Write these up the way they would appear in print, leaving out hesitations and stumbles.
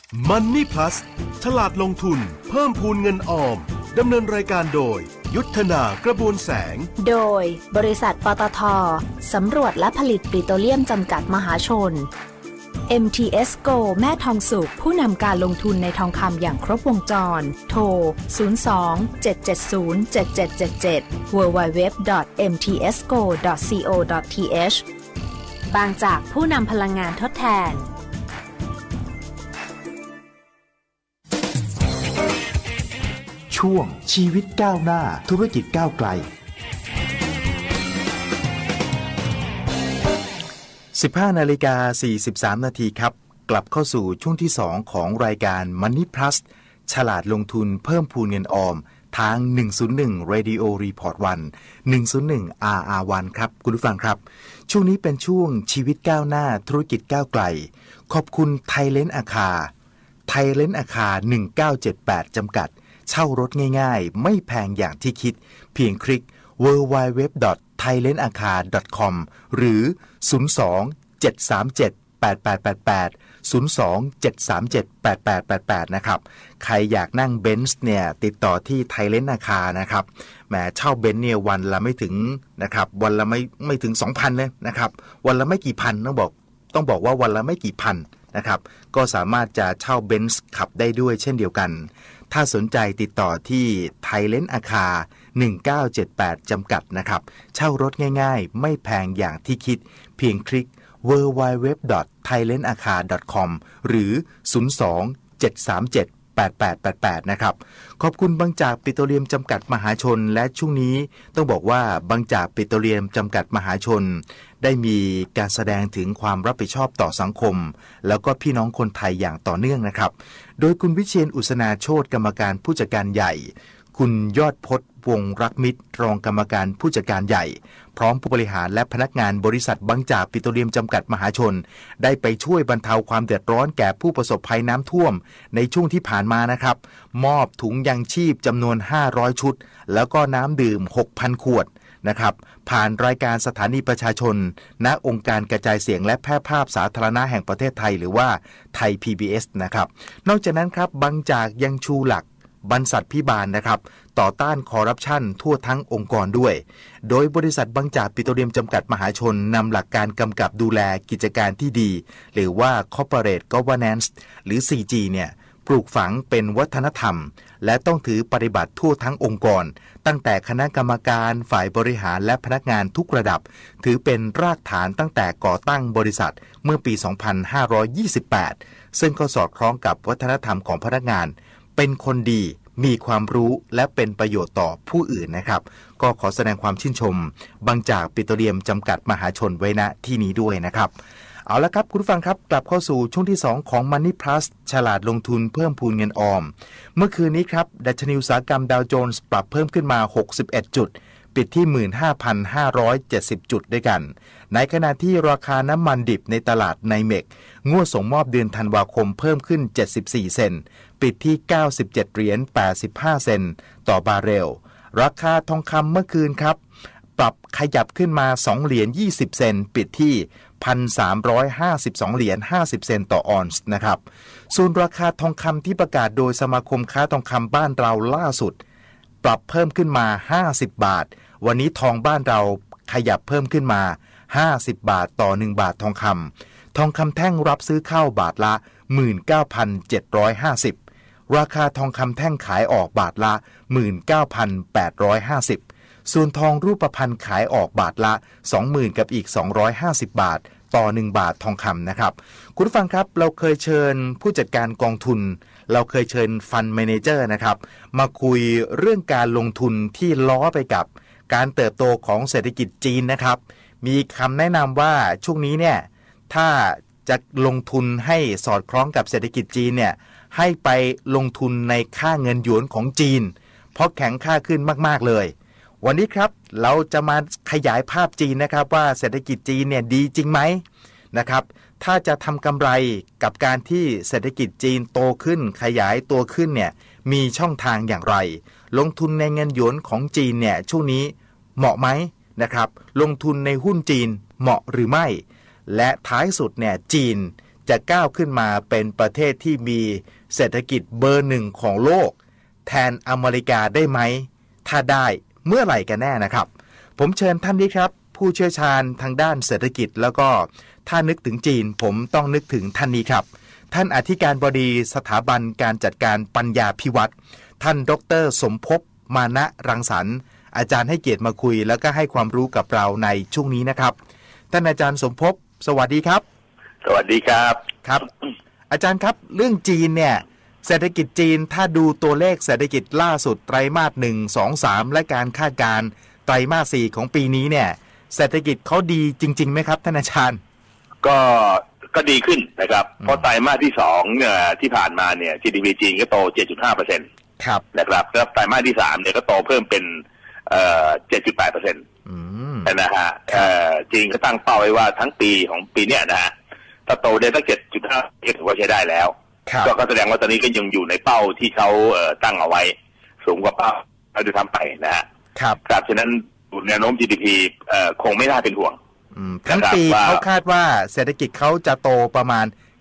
Money Plus ฉลาดลงทุนเพิ่มพูนเงินออมดำเนินรายการโดยยุทธนากระบวนแสงโดยบริษัทปตท.สำรวจและผลิตปิโตรเลียมจำกัดมหาชน MTS GO แม่ทองสุขผู้นำการลงทุนในทองคำอย่างครบวงจรโทร 02-770-7777 www.mtsgo.co.th บางจากผู้นำพลังงานทดแทนช่วงชีวิตก้าวหน้าธุรกิจก้าวไกล15:43 น.ครับกลับเข้าสู่ช่วงที่2ของรายการ Money Plus ฉลาดลงทุนเพิ่มพูนเงินออมทาง101 Radio Report 1 101 RR1 ครับคุณผู้ฟังครับช่วงนี้เป็นช่วงชีวิตก้าวหน้าธุรกิจก้าวไกลขอบคุณไทยเลนส์อาคา1978จำกัดเช่ารถง่ายๆไม่แพงอย่างที่คิดเพียงคลิก www.thailandakar.com หรือ 02-737-8888 02-737-8888 นะครับใครอยากนั่งเบนซ์เนี่ยติดต่อที่ไทยเลนส์อาคานะครับแหมเช่าเบนซ์เนี่ยวันละไม่ถึงนะครับวันละไม่ถึง 2,000 เลยนะครับวันละไม่กี่พันต้องบอกว่าวันละไม่กี่พันนะครับก็สามารถจะเช่าเบนซ์ขับได้ด้วยเช่นเดียวกันถ้าสนใจติดต่อที่ไทยเลนส์อาคา1978จำกัดนะครับเช่ารถง่ายๆไม่แพงอย่างที่คิดเพียงคลิก www.thailandakar.com หรือ 02-737-8888 นะครับขอบคุณบางจากปิโตรเลียมจำกัดมหาชนและช่วงนี้ต้องบอกว่าบางจากปิโตรเลียมจำกัดมหาชนได้มีการแสดงถึงความรับผิดชอบต่อสังคมแล้วก็พี่น้องคนไทยอย่างต่อเนื่องนะครับโดยคุณวิเชียรอุษนาโชติกรรมการผู้จัดการใหญ่คุณยอดพจน์วงรักมิตรรองกรรมการผู้จัดการใหญ่พร้อมผู้บริหารและพนักงานบริษัทบางจากปิโตรเลียมจำกัดมหาชนได้ไปช่วยบรรเทาความเดือดร้อนแก่ผู้ประสบภัยน้ำท่วมในช่วงที่ผ่านมานะครับมอบถุงยังชีพจำนวน500ชุดแล้วก็น้ำดื่ม 6,000 ขวดนะครับผ่านรายการสถานีประชาชนณองค์การกระจายเสียงและแพร่ภาพสาธารณะแห่งประเทศไทยหรือว่าไทย PBS นะครับนอกจากนั้นครับบางจากยังชูหลักบรรษัทพิบาลนะครับต่อต้านคอร์รัปชันทั่วทั้งองค์กรด้วยโดยบริษัทบางจากปิโตรเลียมจำกัดมหาชนนำหลักการกำกับดูแลกิจการที่ดีหรือว่า Corporate Governance หรือ 4G เนี่ยปลูกฝังเป็นวัฒนธรรมและต้องถือปฏิบัติทั่วทั้งองค์กรตั้งแต่คณะกรรมการฝ่ายบริหารและพนักงานทุกระดับถือเป็นรากฐานตั้งแต่ก่อตั้งบริษัทเมื่อปี 2528 ซึ่งก็สอดคล้องกับวัฒนธรรมของพนักงานเป็นคนดีมีความรู้และเป็นประโยชน์ต่อผู้อื่นนะครับก็ขอแสดงความชื่นชมบางจากปิโตรเลียมจำกัดมหาชนไว้ณที่นี้ด้วยนะครับเอาละครับคุณผู้ฟังครับกลับเข้าสู่ช่วงที่2ของ Money Plus ฉลาดลงทุนเพิ่มพูนเงินออมเมื่อคืนนี้ครับดัชนีอุตสาหกรรมดาวโจนส์ปรับเพิ่มขึ้นมา61จุดปิดที่ 15,570 จุดด้วยกันในขณะที่ราคาน้ำมันดิบในตลาดไนเมกงวดส่งมอบเดือนธันวาคมเพิ่มขึ้น74เซนต์ปิดที่97.85 เซนต์ต่อบาร์เรลราคาทองคำเมื่อคืนครับปรับขยับขึ้นมา2เหรียญ20เซนต์ปิดที่ 1,352 เหรียญ50เซนต์ต่อออนซ์นะครับส่วนราคาทองคำที่ประกาศโดยสมาคมค้าทองคำบ้านเราล่าสุดปรับเพิ่มขึ้นมา50บาทวันนี้ทองบ้านเราขยับเพิ่มขึ้นมา50บาทต่อ1บาททองคำทองคำแท่งรับซื้อเข้าบาทละ 19,750 ราคาทองคำแท่งขายออกบาทละ 19,850 ส่วนทองรูปพรรณขายออกบาทละ 20,000 กับอีก250บาทต่อ1บาททองคำนะครับคุณผู้ฟังครับเราเคยเชิญผู้จัดการกองทุนเราเคยเชิญฟันด์แมเนเจอร์นะครับมาคุยเรื่องการลงทุนที่ล้อไปกับการเติบโตของเศรษฐกิจจีนนะครับมีคำแนะนำว่าช่วงนี้เนี่ยถ้าจะลงทุนให้สอดคล้องกับเศรษฐกิจจีนเนี่ยให้ไปลงทุนในค่าเงินหยวนของจีนเพราะแข็งค่าขึ้นมากๆเลยวันนี้ครับเราจะมาขยายภาพจีนนะครับว่าเศรษฐกิจจีนเนี่ยดีจริงไหมนะครับถ้าจะทำกำไรกับการที่เศรษฐกิจจีนโตขึ้นขยายตัวขึ้นเนี่ยมีช่องทางอย่างไรลงทุนในเงินหยวนของจีนเนี่ยช่วงนี้เหมาะไหมนะครับลงทุนในหุ้นจีนเหมาะหรือไม่และท้ายสุดเนี่ยจีนจะก้าวขึ้นมาเป็นประเทศที่มีเศรษฐกิจเบอร์หนึ่งของโลกแทนอเมริกาได้ไหมถ้าได้เมื่อไหร่กันแน่นะครับผมเชิญท่านนี้ครับผู้เชี่ยวชาญทางด้านเศรษฐกิจแล้วก็ถ้านึกถึงจีนผมต้องนึกถึงท่านนี้ครับท่านอธิการบดีสถาบันการจัดการปัญญาภิวัตรท่านดร.สมภพมานะรังสรรค์อาจารย์ให้เกียรติมาคุยแล้วก็ให้ความรู้กับเราในช่วงนี้นะครับท่านอาจารย์สมภพสวัสดีครับสวัสดีครับครับอาจารย์ครับเรื่องจีนเนี่ยเศรษฐกิจจีนถ้าดูตัวเลขเศรษฐกิจล่าสุดไตรมาส1 2 3และการคาดการณ์ไตรมาส4ของปีนี้เนี่ยเศรษฐกิจเขาดีจริงๆไหมครับท่านอาจารย์ก็ดีขึ้นนะครับเพราะไตรมาสที่2ที่ผ่านมาเนี่ย GDP จีนก็โต 7.5% ครับนะครับแล้วไตรมาสที่3เนี่ยก็โตเพิ่มเป็น7.8% นะฮะจีนก็ตั้งเป้าไว้ว่าทั้งปีของปีเนี้ยนะฮะถ้าโตได้ตั้ง 7.5 ถือว่าใช้ได้แล้วก็แสดงว่าตอนนี้ก็ยังอยู่ในเป้าที่เขาตั้งเอาไว้สูงกว่าเป้าเขาจะทำไปนะฮะครับฉะนั้นแนวโน้ม GDP คงไม่น่าเป็นห่วงทั้งปีเขาคาดว่าเศรษฐกิจเขาจะโตประมาณ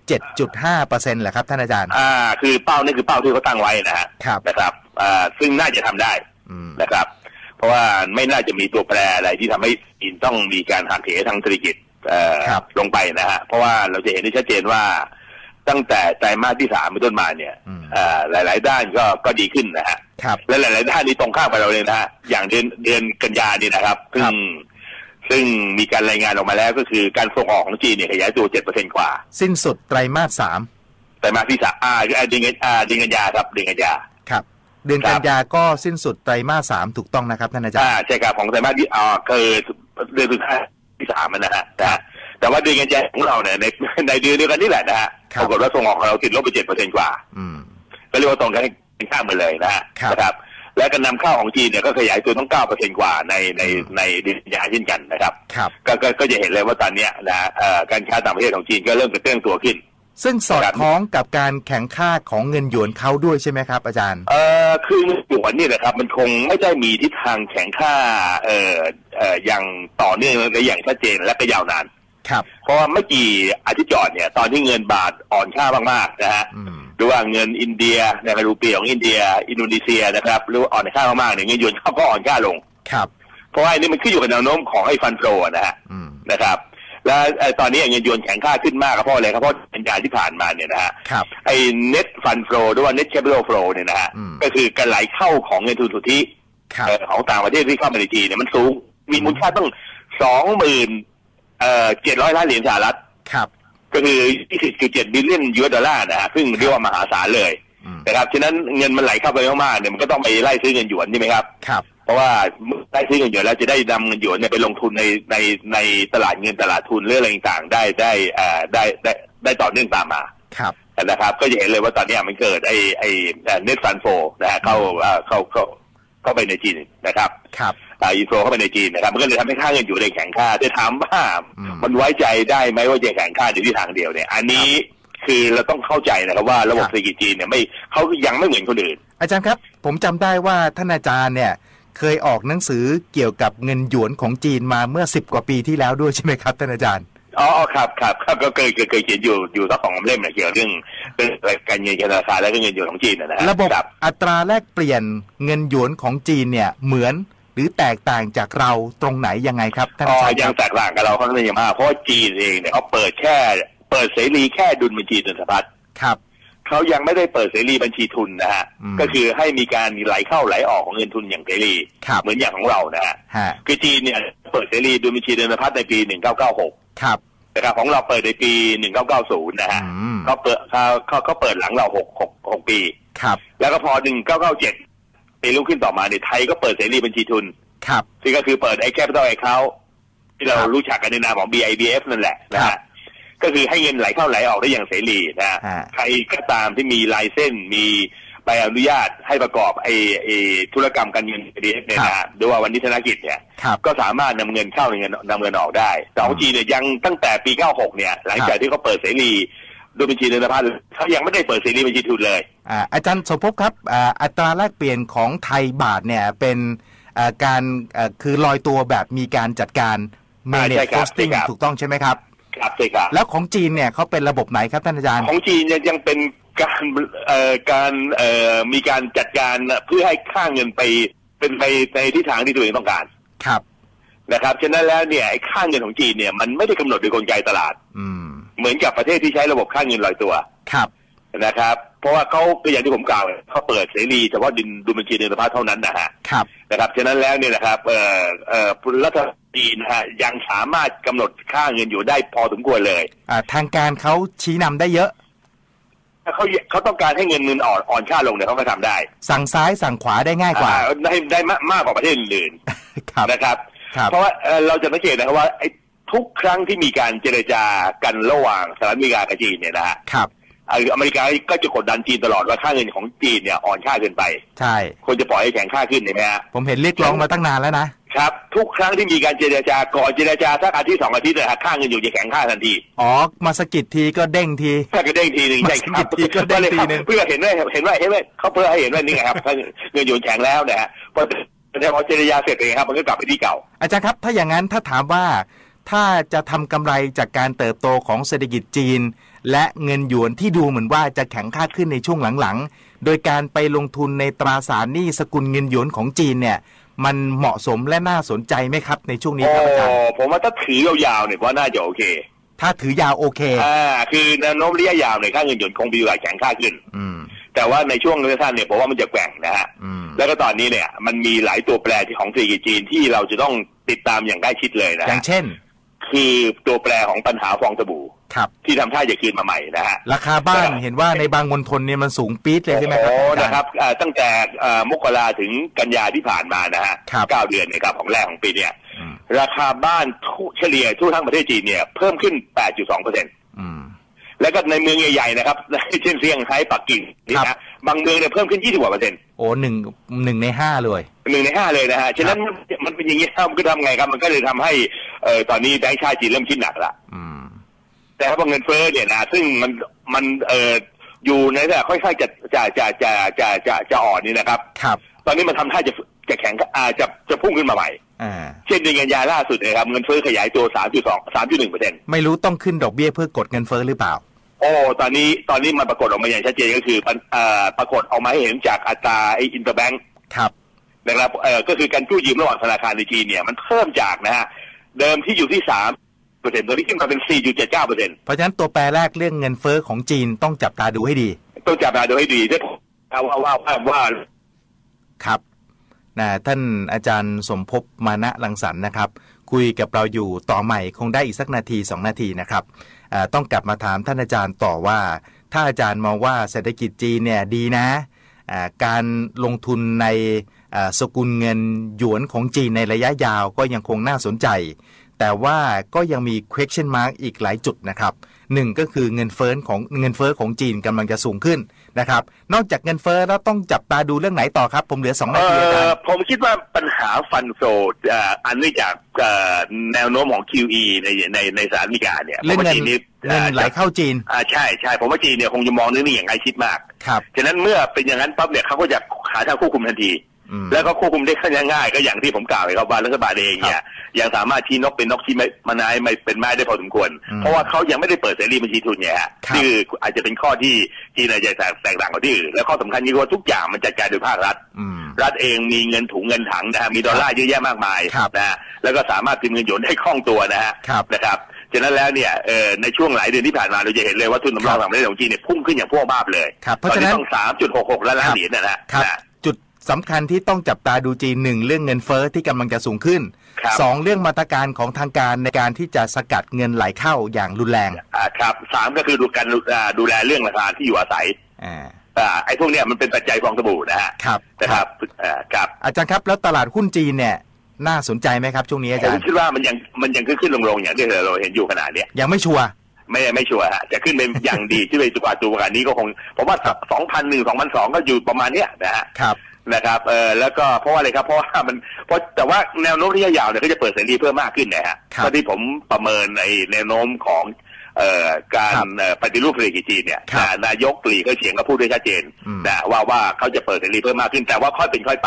7.5% แหละครับท่านอาจารย์คือเป้านี่คือเป้าที่เขาตั้งไว้นะฮะนะครับซึ่งน่าจะทำได้นะครับเพราะว่าไม่น่าจะมีตัวแปรอะไรที่ทำให้จีนต้องมีการหักเหทางเศรษฐกิจลงไปนะฮะเพราะว่าเราจะเห็นได้ชัดเจนว่าตั้งแต่ไตรมาสที่3เป็นต้นมาเนี่ยหลายๆด้านก็ดีขึ้นนะฮะและหลายๆด้านนี้ตรงข้ามไปเราเลยนะฮะอย่างเดือนกันยานี่นะครับซึ่งมีการรายงานออกมาแล้วก็คือการส่งออกของจีนเนี่ยขยายตัว 7% กว่าสิ้นสุดไตรมาส3 ไตรมาสที่3เดือนกันยาครับเดือนกันยาครับเดือนกันยาก็สิ้นสุดไตรมาส3ถูกต้องนะครับท่านอาจารย์ใช่ครับของไตรมาสที่คือเดือนสุดท้ายที่3นะฮะแต่ว่าเดือนกันยาของเราเนี่ยในเดือนเดียวกันนี่แหละนะฮะปรากฏว่าส่งออกของเราติดลบไป 7% กว่าก็เรียกว่าตรงกันเป็นข้ามมาเลยนะครับและการนำเข้าของจีนเนี่ยก็ขยายตัวต้อง 9% กว่าในเดือนกันยาเช่นกันนะครับก็จะเห็นเลยว่าตอนนี้นะการค้าต่างประเทศของจีนก็เริ่มกระเตื้องตัวขึ้นซึ่งสอดคล้องกับการแข่งข้าของเงินหยวนเขาด้วยใช่ไหมครับอาจารย์คือเงินหยวนนี่นะครับมันคงไม่ได้มีทิศทางแข่งข้าอย่างต่อเนื่องและอย่างชัดเจนและก็ยาวนานเพราะว่าไม่กี่อาทิตย์ก่อนเนี่ยตอนที่เงินบาทอ่อนค่ามากๆนะฮะหรือว่าเงินอินเดียในรูปีของอินเดียอินโดนีเซียนะครับหรืออ่อนค่ามากๆเนี่ยเงินหยวนเขาก็อ่อนค่าลงเพราะว่าอันนี้มันขึ้นอยู่กับแนวโน้มของไอ้ฟันโฟนะครับและตอนนี้เงินหยวนแข็งค่าขึ้นมากเพราะอะไรครับเพราะสัญญาที่ผ่านมาเนี่ยนะฮะไอ้ net fund flow หรือว่า net capital flow เนี่ยนะฮะก็คือการไหลเข้าของเงินทุนสุทธิของต่างประเทศที่เข้ามาในจีนเนี่ยมันสูงมีมูลค่าต้อง 700 ล้านเหรียญสหรัฐก็คือ 20.7 บิลเลียนยูเอสดอลลาร์นะฮะซึ่งเรียกว่ามหาศาลเลยนะครับฉะนั้นเงินมันไหลเข้าไปมากๆเนี่ยมันก็ต้องไปไล่ซื้อเงินหยวนใช่ไหมครับเพราะว่าไล่ซื้อเงินหยวนแล้วจะได้นำเงินหยวนเนี่ยไปลงทุนในตลาดเงินตลาดทุนเรื่องอะไรต่างๆได้ต่อเนื่องตามมานะครับก็จะเห็นเลยว่าตอนนี้มันเกิดไอ้ net fund flow นะฮะเข้าไปในจีนนะครับอินโฟเข้าไปในจีนนะครับมันก็เลยทำให้ค่าเงินอยู่ในแข็งค่าจะถามว่ามันไว้ใจได้ไหมว่าจะแข็งค่าอยู่ที่ทางเดียวเนี่ยอันนี้คือเราต้องเข้าใจนะครับว่าระบบเศรษฐกิจจีนเนี่ยเขายังไม่เหมือนคนอื่นอาจารย์ครับผมจำได้ว่าท่านอาจารย์เนี่ยเคยออกหนังสือเกี่ยวกับเงินหยวนของจีนมาเมื่อ10 กว่าปีที่แล้วด้วยใช่ไหมครับท่านอาจารย์ครับก็เคยเขียนอยู่สัก2 เล่มเกี่ยวกับเรื่องการเงินธนาคารและเงินหยวนของจีนนะฮะระบบอัตราแลกเปลี่ยนเงินหยวนของจีนเนี่ยเหมือนหรือแตกต่างจากเราตรงไหนยังไงครับท่านอาจารย์ยังแตกต่างกับเราค่อนข้างมากเพราะจีนเองเนี่ยเขาเปิดเสรีแค่ดุลบัญชีเงินสะพัดเขายังไม่ได้เปิดเสรีบัญชีทุนนะฮะก็คือให้มีการไหลเข้าไหลออกของเงินทุนอย่างเสรีเหมือนอย่างของเรานะฮะคือจีนเนี่ยเปิดเสรีดุลบัญชีเงินสะพัดในปี1996นะครับของเราเปิดในปี1990นะฮะเขาเปิดหลังเรา6 ปีแล้วก็พอ1997ปีรุ่งขึ้นต่อมาในไทยก็เปิดเสรีบัญชีทุนซึ่งก็คือเปิดไอ้ capital account ที่เรารู้จักกันในนามของ BIBF นั่นแหละนะฮะก็คือให้เงินไหลเข้าไหลออกได้อย่างเสรีนะใครก็ตามที่มีไลเซนส์มีใบอนุญาตให้ประกอบไอ้ธุรกรรมการเงิน BIBF เนี่ยนะโดยว่าวันนี้ธนกิจเนี่ยก็สามารถนำเงินเข้านำเงินออกได้แต่ของจีนเนี่ยยังตั้งแต่ปี96เนี่ยหลังจากที่เขาเปิดเสรีโดยบัญชีเงินสะพัดเขายังไม่ได้เปิดเสรีบัญชีทุนเลยอาจารย์สมภพครับอัตราแลกเปลี่ยนของไทยบาทเนี่ยเป็นการคือลอยตัวแบบมีการจัดการ manage costing ถูกต้องใช่ไหมครับครับใช่ครับแล้วของจีนเนี่ยเขาเป็นระบบไหนครับท่านอาจารย์ของจีนยังเป็นการมีการจัดการเพื่อให้ค่าเงินไปเป็นไปในทิศทางที่ตัวเองต้องการครับนะครับฉะนั้นแล้วเนี่ยไอ้ค่าเงินของจีนเนี่ยมันไม่ได้กำหนดโดยกลไกตลาดเหมือนกับประเทศที่ใช้ระบบค่าเงินลอยตัวครับนะครับเพราะว่าเขาอย่างที่ผมกล่าวเขาเปิดเสรีเฉพาะดุลบัญชีเดินสะพัดเท่านั้นนะฮะครับนะครับฉะนั้นแล้วเนี่ยนะครับรัฐบาลจีนนะฮะยังสามารถกำหนดค่าเงินอยู่ได้พอสมควรเลยทางการเขาชี้นำได้เยอะถ้าเขาต้องการให้เงินอ่อนค่าลงเนี่ยเขาก็ทำได้สั่งซ้ายสั่งขวาได้ง่ายกว่าได้มากกว่าประเทศอื่นๆนะครับเพราะว่าเราจะสังเกตนะครับว่าทุกครั้งที่มีการเจรจากันระหว่างสหรัฐอเมริกากับจีนเนี่ยนะฮะอเมริกาก็จะกดดันจีนตลอดว่าค่าเงินของจีนเนี่ยอ่อนค่าเกินไปใช่ควรจะปล่อยให้แข็งค่าขึ้นใช่ไหมฮะผมเห็นเรียกร้องมาตั้งนานแล้วนะครับทุกครั้งที่มีการเจรจาก่อนเจรจาสักอาทิตย์2 อาทิตย์นะฮะค่าเงินอยู่จะแข็งค่าทันทีมาสกิดทีก็เด้งทีก็เด้งทีนึงใช่ครับก็เด้งทีนึงเพื่อเห็นว่าเขาเพื่อให้เห็นว่านี่ไงครับเงินอยู่แข็งแล้วนะฮะพอเจรจาเสร็จเองครับมันก็กลับไปที่เก่าอาจารย์ครับถ้าอย่างนั้นถ้าถามว่าถ้าจะทำกำไรจากการเติบโตของเศรษฐกิจจีนและเงินหยวนที่ดูเหมือนว่าจะแข็งค่าขึ้นในช่วงหลังๆโดยการไปลงทุนในตราสารหนี้สกุลเงินหยวนของจีนเนี่ยมันเหมาะสมและน่าสนใจไหมครับในช่วงนี้ครับอาจารย์ผมว่าถ้าถือยาวๆเนี่ยว่าน่าจะโอเคถ้าถือยาวโอเคคือแนวโน้มระยะยาวเนี่ยค่าเงินหยวนคงมีโอกาสแข็งค่าขึ้นแต่ว่าในช่วงระยะสั้นเนี่ยผมว่ามันจะแกว่งนะฮะแล้วก็ตอนนี้เนี่ยมันมีหลายตัวแปรที่ของเศรษฐกิจจีนที่เราจะต้องติดตามอย่างใกล้ชิดเลยนะอย่างเช่นคือตัวแปรของปัญหาฟองสบู่ที่ทำท่าจะคืนมาใหม่นะฮะราคาบ้านเห็นว่าในบางมณฑลเนี่ยมันสูงปี๊ดเลยใช่ไหมครับนะครับตั้งแต่มกราถึงกันยาที่ผ่านมานะฮะ9 เดือนนะครับของแรกของปีเนี่ยราคาบ้านเฉลี่ยทั่วทั้งประเทศจีนเนี่ยเพิ่มขึ้น 8.2%แล้วก็ในเมืองใหญ่ๆนะครับเช่นเซี่ยงไฮ้ปักกิ่งนี่นะบางเมืองเนี่ยเพิ่มขึ้น20%กว่าโอ้หนึ่งใน 5เลย 1 ใน 5เลยนะฮะฉะนั้นมันเป็นอย่างนี้มันก็ทำไงครับมันก็เลยทำให้ตอนนี้แบงก์ชาติจีนเริ่มคิดหนักละแต่ถ้าเงินเฟ้อเนี่ยนะซึ่งมันอยู่ในระดับค่อยๆจะอ่อนนี่นะครับตอนนี้มันทำท่าจะแข็งจะพุ่งขึ้นมาใหม่เช่นเดือนกันยาล่าสุดนะครับเงินเฟ้อขยายตัว 3.1% ไม่รู้ต้องขึ้นดอกเบี้ยเพื่อกดเงินเฟ้อหรือเปล่าตอนนี้มันปรากฏออกมาอย่างชัดเจนก็คือปรากฏออกมาให้เห็นจากอัตราอินเตอร์แบงค์นะครับก็คือการกู้ยืมระหว่างธนาคารในจีนเนี่ยมันเพิ่มจากนะฮะเดิมที่อยู่ที่3%ตอนนี้ขึ้นมาเป็น 4.79% เพราะฉะนั้นตัวแปรแรกเรื่องเงินเฟ้อของจีนต้องจับตาดูให้ดีต้องจับตาดูให้ดีด้วยว่าครับท่านอาจารย์สมภพมานะรังสรรค์นะครับคุยกับเราอยู่ต่อใหม่คงได้อีกสักนาที2 นาทีนะครับต้องกลับมาถามท่านอาจารย์ต่อว่าถ้าอาจารย์มองว่าเศรษฐกิจจีนเนี่ยดีนะการลงทุนในสกุลเงินหยวนของจีนในระยะยาวก็ยังคงน่าสนใจแต่ว่าก็ยังมี question mark อีกหลายจุดนะครับ1ก็คือเงินเฟ้อของจีนกำลังจะสูงขึ้นนะครับนอกจากเงินเฟ้อแล้วต้องจับตาดูเรื่องไหนต่อครับผมเหลือ2 นาทีอาจารย์ผมคิดว่าปัญหาฟันโซอันนี้จากแนวโน้มของ QE ในสหรัฐอเมริกาเนี่ยเรื่องเงินไหลเข้าจีนใช่ผมว่าจีนเนี่ยคงจะมองเรื่องนี้อย่างใกล้ชิดมากฉะนั้นเมื่อเป็นอย่างนั้นปั๊บเนี่ยเขาก็จะหาทางควบคุมทันทีแล้วก็ควบคุมได้ค่อนข้างง่ายก็อย่างที่ผมกล่าวไปครับว่ารัฐบาลเองเนี่ยยังสามารถชี้นกเป็นนกชี้ไม้ไม่เป็นไม้ได้พอสมควรเพราะว่าเขายังไม่ได้เปิดเสรีบัญชีทุนเนี่ยฮะที่อาจจะเป็นข้อที่จีนอาจจะแตกต่างกว่าที่อื่นและข้อสำคัญคือว่าทุกอย่างมันจัดการโดยภาครัฐเองมีเงินถุงเงินถังนะฮะมีดอลลาร์เยอะแยะมากมายนะฮะแล้วก็สามารถพิมพ์เงินหยวนได้คล่องตัวนะฮะนะครับฉะนั้นแล้วเนี่ยในช่วงหลายเดือนที่ผ่านมาเราจะเห็นเลยว่าทุนสำรองต่างประเทศของจีนเนี่ยพุ่งขึ้นอย่างพวกบ้าเลยเพราะฉะนั้นต้อง 3.66 ล้านเหรียญนะฮะจุดสำคัญที่ต้องจับตาดูจีน1เรื่องเงินเฟ้อที่กำลังจะสูงขึ้น2เรื่องมาตรการของทางการในการที่จะสกัดเงินไหลเข้าอย่างรุนแรงครับ3ก็คือการดูแลเรื่องราคาที่อยู่อาศัยไอ้พวกเนี้ยมันเป็นปัจจัยฟองสบู่นะฮะนะครับอาจารย์ครับแล้วตลาดหุ้นจีนเนี่ยน่าสนใจไหมครับช่วงนี้อาจารย์ผมคิดว่ามันยังขึ้นลงอย่างที่เราเห็นอยู่ขนาดนี้ยังไม่ชัวร์ไม่ชัวร์ฮะจะขึ้นเป็นอย่างดีที่ไปตัวประกันนี้ก็คงผมว่า2001 2002ก็อยู่ประมาณเนี้ยนะฮะนะครับแล้วก็เพราะว่าอะไรครับเพราะว่าแต่ว่าแนวโน้มระยะยาวเนี่ยก็จะเปิดเสรีเพิ่มมากขึ้นนะฮะตอนที่ผมประเมินในแนวโน้มของการปฏิรูปเศรษฐกิจจีนเนี่ยนายกหลีก็เฉียงก็พูดด้วยชัดเจนนะว่าเขาจะเปิดเสรีเพิ่มมากขึ้นแต่ว่าค่อยเป็นค่อยไป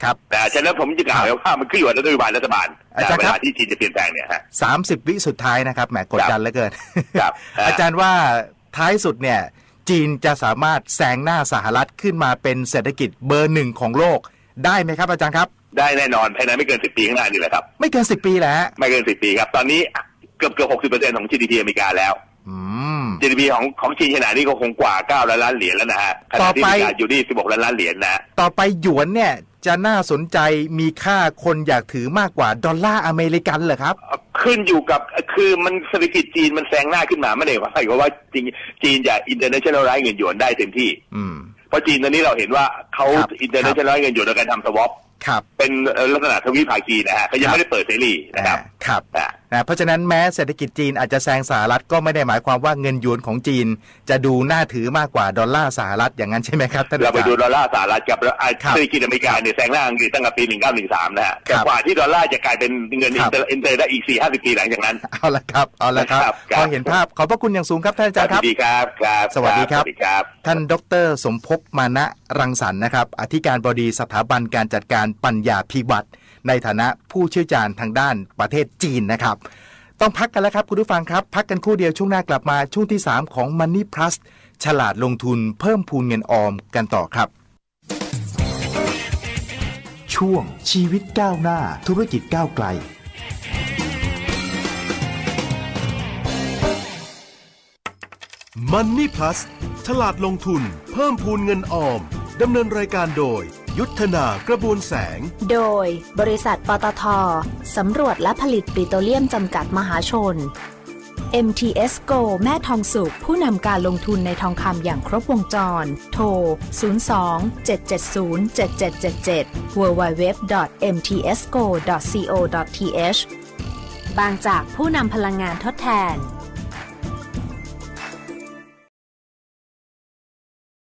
ครับแต่ฉะนั้นผมจะกล่าวว่ามันขึ้นอยู่กับนโยบายรัฐบาลเวลาที่จีนจะเปลี่ยนแปลงเนี่ยฮะ 30 วิสุดท้ายนะครับแหมกดดันเหลือเกินครับอาจารย์ว่าท้ายสุดเนี่ยจีนจะสามารถแซงหน้าสหรัฐขึ้นมาเป็นเศรษฐกิจเบอร์ 1ของโลกได้ไหมครับอาจารย์ครับได้แน่นอนภายในไม่เกิน10 ปีข้างหน้านี่แหละครับไม่เกิน10 ปีแล้วไม่เกิน10 ปีครับตอนนี้เกือบ60% ของ GDP อเมริกาแล้วGDP ของจีนขนาดนี้ก็คงกว่า9 ล้านเหรียญแล้วนะฮะขณะที่อเมริกาอยู่ที่16 ล้านเหรียญนะต่อไปหยวนเนี่ยจะน่าสนใจมีค่าคนอยากถือมากกว่าดอลลาร์อเมริกันเหรอครับขึ้นอยู่กับคือมันเศรษฐกิจจีนมันแซงหน้าขึ้นมาไม่ได้ว่าเพราะว่าจีนจะ internationalize เงินหยวนได้เต็มที่เพราะจีนตอนนี้เราเห็นว่าเขา internationalize เงินหยวนโดยการทำ swapเป็นลักษณะทวิภาคีนะฮะเขายังไม่ได้เปิดเสรีนะครับครับเพราะฉะนั้นแม้เศรษฐกิจจีนอาจจะแซงสหรัฐก็ไม่ได้หมายความว่าเงินหยวนของจีนจะดูน่าถือมากกว่าดอลลาร์สหรัฐอย่างนั้นใช่ไหมครับเราไปดูดอลลาร์สหรัฐกับเศรษฐกิจอเมริกาเนี่ยแซงหน้าอังกฤษตั้งแต่ปี1913นะฮะแต่กว่าที่ดอลลาร์จะกลายเป็นเงินอินเตอร์ได้อีก 4-50 ปีหลังจากนั้นเอาละครับพอเห็นภาพขอบพระคุณอย่างสูงครับท่านอาจารย์ครับสวัสดีครับสวัสดีครับท่านดร.สมภพมานะรังสรรค์นะครับอธิการบดีสถาบันการจัดการปัญญาภิวัตรในฐานะผู้เชี่ยวชาญทางด้านประเทศจีนนะครับต้องพักกันแล้วครับคุณผู้ฟังครับพักกันครู่เดียวช่วงหน้ากลับมาช่วงที่3ของ Money Plus ฉลาดลงทุนเพิ่มพูนเงินออมกันต่อครับช่วงชีวิตก้าวหน้าธุรกิจก้าวไกล Money Plus ฉลาดลงทุนเพิ่มพูนเงินออมดำเนินรายการโดยยุทธนากระบวนแสงโดยบริษัทปตท.สำรวจและผลิตปิโตรเลียมจำกัดมหาชน MTS GO แม่ทองสุขผู้นำการลงทุนในทองคำอย่างครบวงจรโทร 02-770-7777 www.mtsgo.co.th บางจากผู้นำพลังงานทดแทน